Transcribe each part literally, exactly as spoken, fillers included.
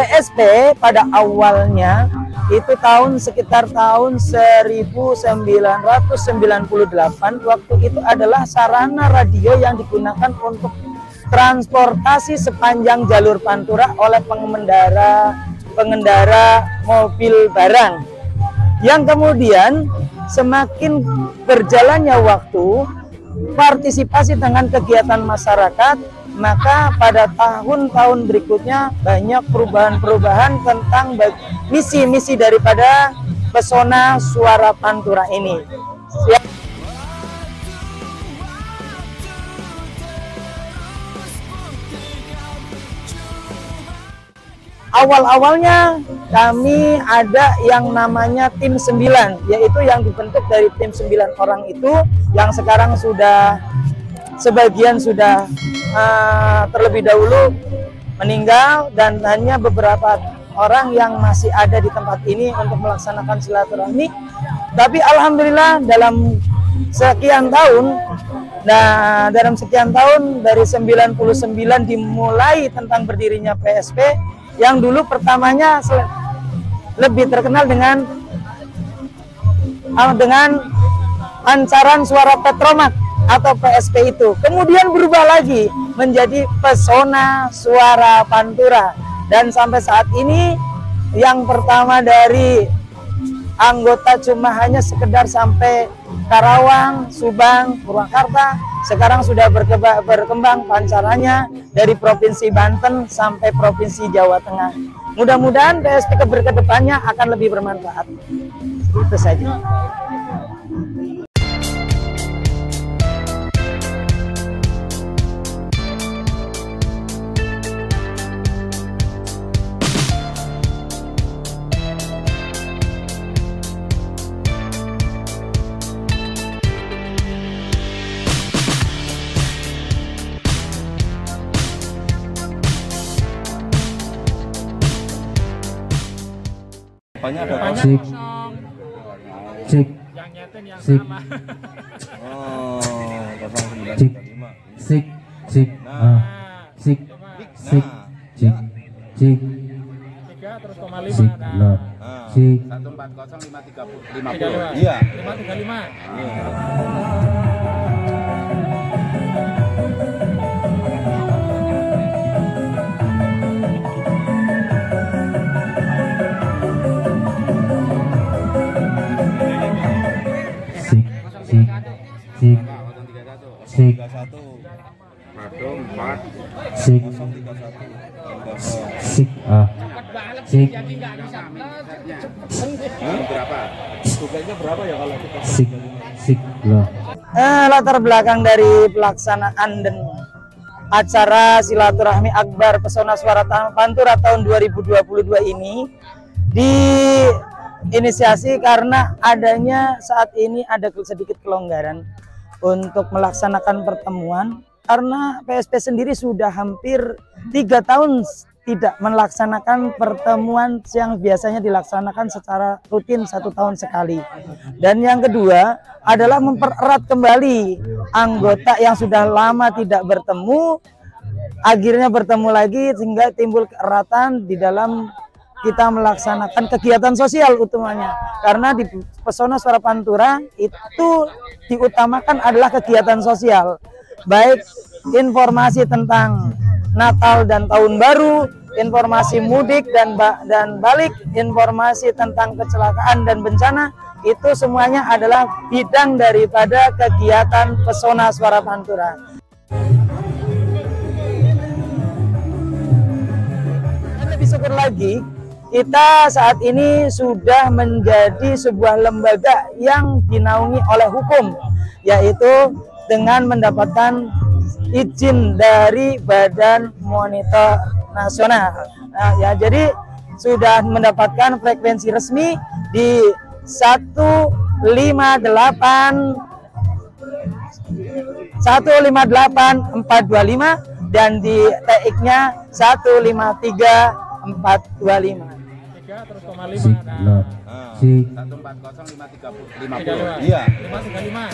S P pada awalnya itu tahun sekitar tahun seribu sembilan ratus sembilan puluh delapan, waktu itu adalah sarana radio yang digunakan untuk transportasi sepanjang jalur Pantura oleh pengendara pengendara mobil barang. Yang kemudian semakin berjalannya waktu, partisipasi dengan kegiatan masyarakat, maka pada tahun-tahun berikutnya banyak perubahan-perubahan tentang misi-misi daripada Pesona Suara Pantura ini. Awal-awalnya kami ada yang namanya tim sembilan, yaitu yang dibentuk dari tim sembilan orang itu, yang sekarang sudah sebagian sudah uh, terlebih dahulu meninggal, dan hanya beberapa orang yang masih ada di tempat ini untuk melaksanakan silaturahmi. Tapi alhamdulillah dalam sekian tahun, nah dalam sekian tahun dari sembilan puluh sembilan dimulai tentang berdirinya P S P, yang dulu pertamanya lebih terkenal dengan dengan pancaran suara Petromak atau P S P itu, kemudian berubah lagi menjadi Pesona Suara Pantura, dan sampai saat ini yang pertama dari anggota cuma hanya sekedar sampai Karawang, Subang, Purwakarta, sekarang sudah berkembang, berkembang pancarannya dari Provinsi Banten sampai Provinsi Jawa Tengah. Mudah-mudahan P S P kedepannya akan lebih bermanfaat. Itu saja. Sik, sik, sik, sik, sik, sik, ah, sik, sik, sik, sik, terus koma lima, sik, nah, sik, satu empat nol lima tiga lima puluh, iya, lima tiga lima. Sik, sik, sik, sik, ah, sik, Berapa? Tugasnya berapa ya kalau kita? Sik, sik, loh. Eh, latar belakang dari pelaksanaan dan acara silaturahmi akbar Pesona Suara Pantura tahun dua ribu dua puluh dua ini diinisiasi karena adanya saat ini ada sedikit kelonggaran untuk melaksanakan pertemuan, karena P S P sendiri sudah hampir tiga tahun tidak melaksanakan pertemuan yang biasanya dilaksanakan secara rutin satu tahun sekali. Dan yang kedua adalah mempererat kembali anggota yang sudah lama tidak bertemu, akhirnya bertemu lagi sehingga timbul keeratan di dalam kita melaksanakan kegiatan sosial utamanya, karena di Pesona Suara Pantura itu diutamakan adalah kegiatan sosial, baik informasi tentang Natal dan Tahun Baru, informasi mudik dan ba dan balik, informasi tentang kecelakaan dan bencana, itu semuanya adalah bidang daripada kegiatan Pesona Suara Pantura. Dan lebih syukur lagi, kita saat ini sudah menjadi sebuah lembaga yang dinaungi oleh hukum, yaitu dengan mendapatkan izin dari Badan Monitor Nasional. Nah, ya, jadi sudah mendapatkan frekuensi resmi di seratus lima puluh delapan empat dua lima dan di T X-nya seratus lima puluh tiga empat dua lima. Terus koma lima, sik, loh, sik, satu empat nol lima tiga lima puluh, iya, lima tiga lima.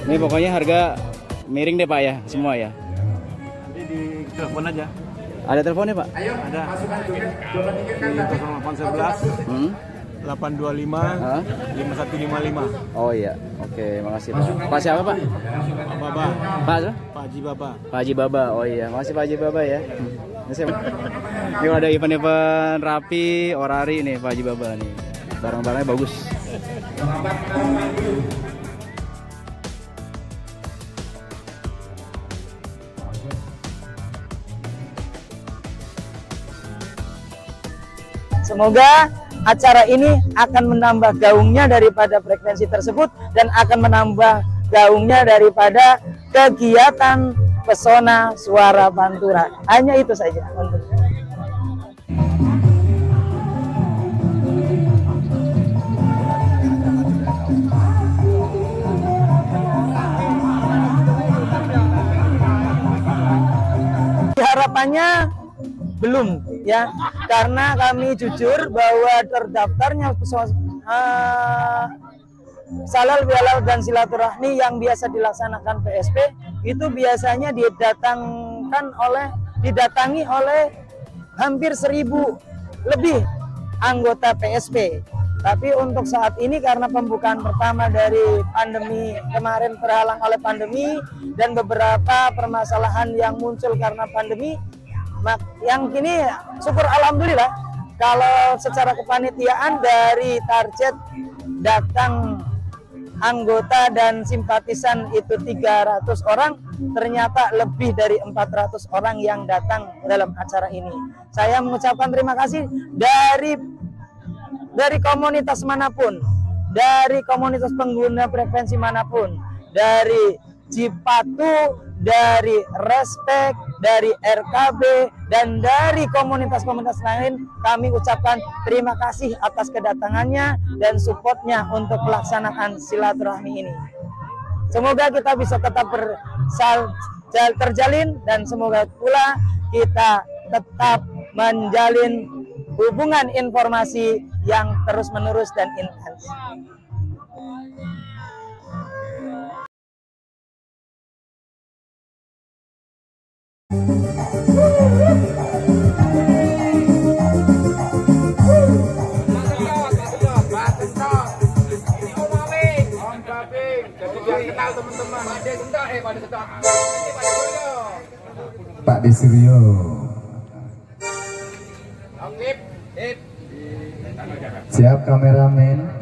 Ini pokoknya harga miring deh Pak ya, semua ya. Nanti di telepon aja. Ada teleponnya Pak? Ada. Di delapan sebelas Hmm? delapan dua lima Hah? lima satu lima lima. Oh iya, oke, makasih Pak. Pak siapa Pak? Pak Baba. Pak siapa? Pak Haji Baba. Pak Haji Baba, oh iya, makasih Pak Haji Baba ya. Ini ada event-event rapi, orari nih Pak Haji Baba nih. Barang-barangnya bagus. Semoga acara ini akan menambah gaungnya daripada frekuensi tersebut dan akan menambah gaungnya daripada kegiatan pesona suara Pantura. Hanya itu saja untuk harapannya belum ya, karena kami jujur bahwa terdaftarnya uh, Salal Bihalal dan Silaturahmi yang biasa dilaksanakan P S P itu biasanya didatangkan oleh didatangi oleh hampir seribu lebih anggota P S P. Tapi untuk saat ini karena pembukaan pertama dari pandemi kemarin terhalang oleh pandemi dan beberapa permasalahan yang muncul karena pandemi, yang kini syukur alhamdulillah kalau secara kepanitiaan dari target datang anggota dan simpatisan itu tiga ratus orang, ternyata lebih dari empat ratus orang yang datang dalam acara ini. Saya mengucapkan terima kasih dari dari komunitas manapun, dari komunitas pengguna frekuensi manapun, dari Cipatu, dari Respect, dari R K B, dan dari komunitas-komunitas lain, kami ucapkan terima kasih atas kedatangannya dan supportnya untuk pelaksanaan silaturahmi ini. Semoga kita bisa tetap bersal, terjalin dan semoga pula kita tetap menjalin hubungan informasi yang terus-menerus dan intens. Pak Desiryo. Siap kameramen.